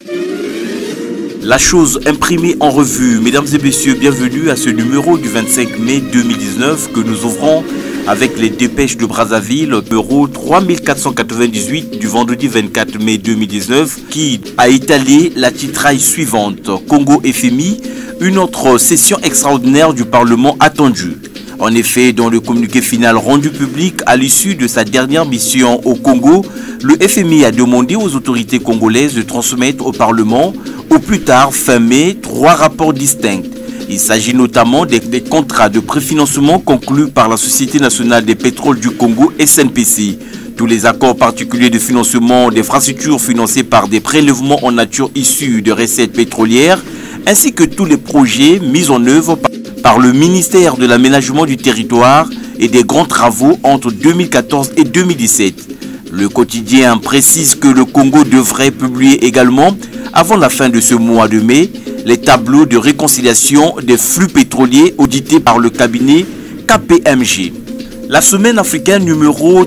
La chose imprimée en revue. Mesdames et messieurs, bienvenue à ce numéro du 25 mai 2019 que nous ouvrons avec les dépêches de Brazzaville, numéro 3498 du vendredi 24 mai 2019 qui a étalé la titraille suivante. Congo FMI, une autre session extraordinaire du Parlement attendue. En effet, dans le communiqué final rendu public à l'issue de sa dernière mission au Congo, le FMI a demandé aux autorités congolaises de transmettre au Parlement, au plus tard fin mai, 3 rapports distincts. Il s'agit notamment des contrats de préfinancement conclus par la Société nationale des pétroles du Congo, SNPC, tous les accords particuliers de financement d'infrastructures financés par des prélèvements en nature issus de recettes pétrolières, ainsi que tous les projets mis en œuvre par le ministère de l'Aménagement du Territoire et des grands travaux entre 2014 et 2017. Le quotidien précise que le Congo devrait publier également, avant la fin de ce mois de mai, les tableaux de réconciliation des flux pétroliers audités par le cabinet KPMG. La semaine africaine numéro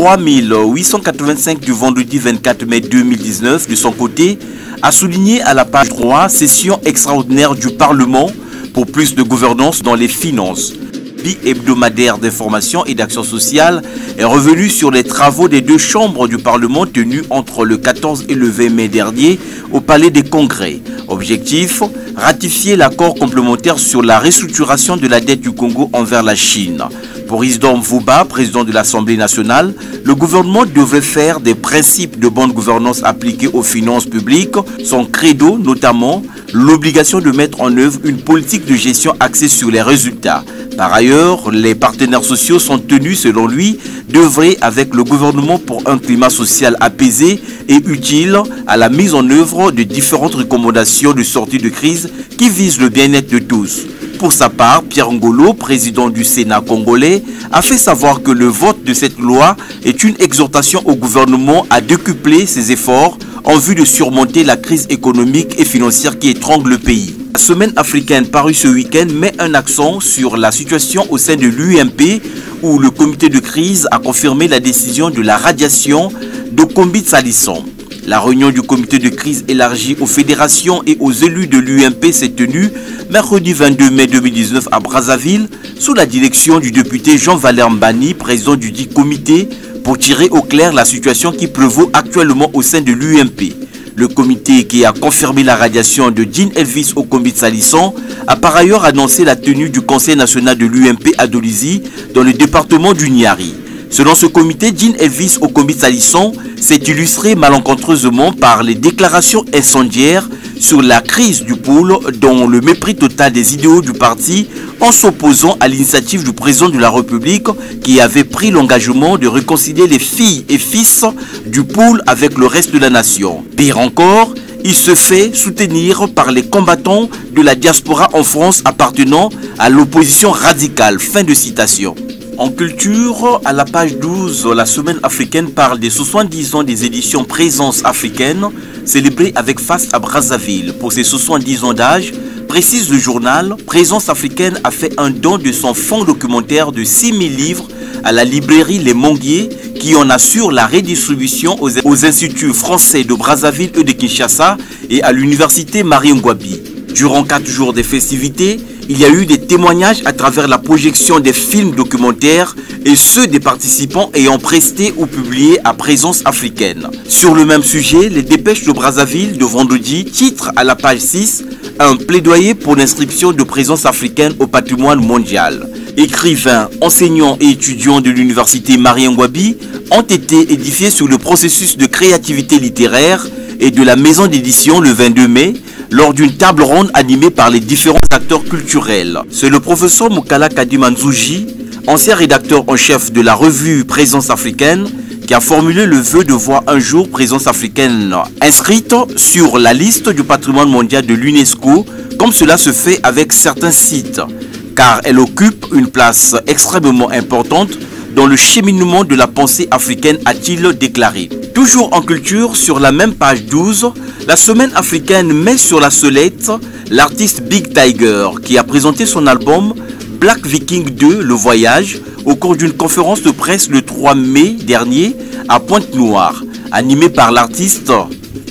3885 du vendredi 24 mai 2019, de son côté, a souligné à la page 3, session extraordinaire du Parlement pour plus de gouvernance dans les finances. Hebdomadaire d'information et d'action sociale est revenu sur les travaux des 2 chambres du Parlement tenus entre le 14 et le 20 mai dernier au Palais des Congrès. Objectif, ratifier l'accord complémentaire sur la restructuration de la dette du Congo envers la Chine. Pour Isidore Mvuba, président de l'Assemblée nationale, le gouvernement devrait faire des principes de bonne gouvernance appliqués aux finances publiques, son credo notamment l'obligation de mettre en œuvre une politique de gestion axée sur les résultats. Par ailleurs, les partenaires sociaux sont tenus, selon lui, d'œuvrer avec le gouvernement pour un climat social apaisé et utile à la mise en œuvre de différentes recommandations de sortie de crise qui visent le bien-être de tous. Pour sa part, Pierre Ngolo, président du Sénat congolais, a fait savoir que le vote de cette loi est une exhortation au gouvernement à décupler ses efforts en vue de surmonter la crise économique et financière qui étrangle le pays. La semaine africaine parue ce week-end met un accent sur la situation au sein de l'UMP où le comité de crise a confirmé la décision de la radiation de Combitza Lisson. La réunion du comité de crise élargie aux fédérations et aux élus de l'UMP s'est tenue mercredi 22 mai 2019 à Brazzaville sous la direction du député Jean-Valère Mbani, président du dit comité, pour tirer au clair la situation qui prévaut actuellement au sein de l'UMP. Le comité qui a confirmé la radiation de Jean Elvis au Combitza Lisson a par ailleurs annoncé la tenue du Conseil national de l'UMP à Dolizy dans le département du Niari. Selon ce comité, Jean Elvis au Combitza Lisson s'est illustré malencontreusement par les déclarations incendiaires sur la crise du pôle, dont le mépris total des idéaux du parti en s'opposant à l'initiative du président de la République qui avait pris l'engagement de réconcilier les filles et fils du pôle avec le reste de la nation. Pire encore, il se fait soutenir par les combattants de la diaspora en France appartenant à l'opposition radicale. Fin de citation. En culture, à la page 12, la semaine africaine parle des 70 ans des éditions Présence africaine, célébrées avec face à Brazzaville. Pour ses 70 ans d'âge, précise le journal, Présence africaine a fait un don de son fonds documentaire de 6000 livres à la librairie Les Monguiers, qui en assure la redistribution aux instituts français de Brazzaville et de Kinshasa et à l'université Marie Ngouabi. Durant 4 jours des festivités, il y a eu des témoignages à travers la projection des films documentaires et ceux des participants ayant presté ou publié à Présence africaine. Sur le même sujet, les dépêches de Brazzaville de vendredi titrent à la page 6 un plaidoyer pour l'inscription de Présence africaine au patrimoine mondial. Écrivains, enseignants et étudiants de l'université Marie Ngouabi ont été édifiés sur le processus de créativité littéraire et de la maison d'édition le 22 mai lors d'une table ronde animée par les différents acteurs culturels. C'est le professeur Mukala Kadimanzouji, ancien rédacteur en chef de la revue Présence africaine, qui a formulé le vœu de voir un jour Présence africaine inscrite sur la liste du patrimoine mondial de l'UNESCO, comme cela se fait avec certains sites, car elle occupe une place extrêmement importante dans le cheminement de la pensée africaine, a-t-il déclaré. Toujours en culture, sur la même page 12, la semaine africaine met sur la sellette l'artiste Big Tiger qui a présenté son album Black Viking 2, Le Voyage, au cours d'une conférence de presse le 3 mai dernier à Pointe-Noire, animée par l'artiste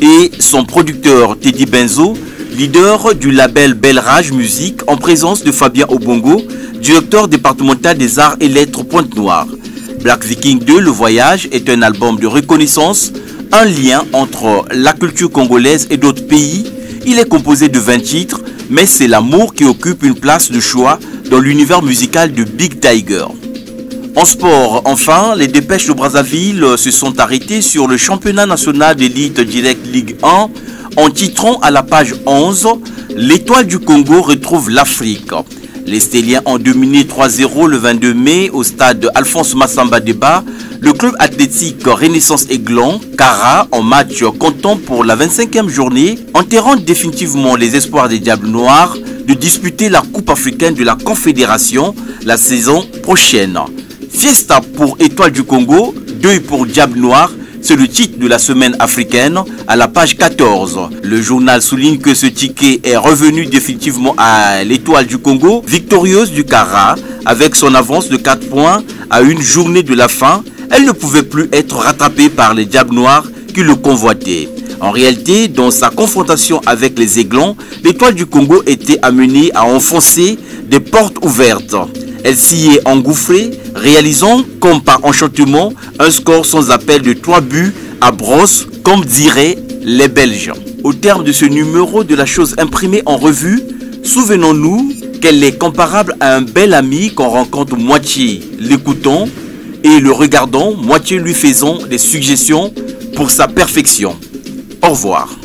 et son producteur Teddy Benzo, leader du label Belrage Musique, en présence de Fabien Obongo, directeur départemental des arts et lettres Pointe-Noire. Black Viking 2, Le Voyage, est un album de reconnaissance, un lien entre la culture congolaise et d'autres pays. Il est composé de 20 titres, mais c'est l'amour qui occupe une place de choix dans l'univers musical de Big Tiger. En sport, enfin, les Dépêches de Brazzaville se sont arrêtés sur le championnat national d'élite Direct Ligue 1 en titrant à la page 11 « L'étoile du Congo retrouve l'Afrique ». Les Stéliens ont dominé 3-0 le 22 mai au stade Alphonse Massamba Débat. Le club athlétique Renaissance Aiglon, Kara, en match comptant pour la 25e journée, enterrant définitivement les espoirs des Diables Noirs de disputer la Coupe africaine de la Confédération la saison prochaine. Fiesta pour Étoile du Congo, deuil pour Diable Noir, c'est le titre de la semaine africaine à la page 14. Le journal souligne que ce ticket est revenu définitivement à l'Étoile du Congo, victorieuse du Kara, avec son avance de 4 points à une journée de la fin. Elle ne pouvait plus être rattrapée par les Diables Noirs qui le convoitaient. En réalité, dans sa confrontation avec les Aiglons, l'Étoile du Congo était amenée à enfoncer des portes ouvertes. Elle s'y est engouffrée, réalisant, comme par enchantement, un score sans appel de 3 buts à brosse, comme diraient les Belges. Au terme de ce numéro de la chose imprimée en revue, souvenons-nous qu'elle est comparable à un bel ami qu'on rencontre moitié l'écoutant et le regardant, moitié lui faisant des suggestions pour sa perfection. Au revoir.